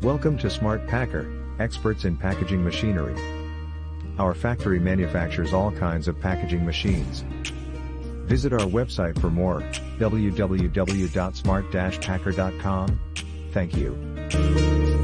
Welcome to Smart Packer, experts in packaging machinery. Our factory manufactures all kinds of packaging machines. Visit our website for more, www.smart-packer.com. Thank you.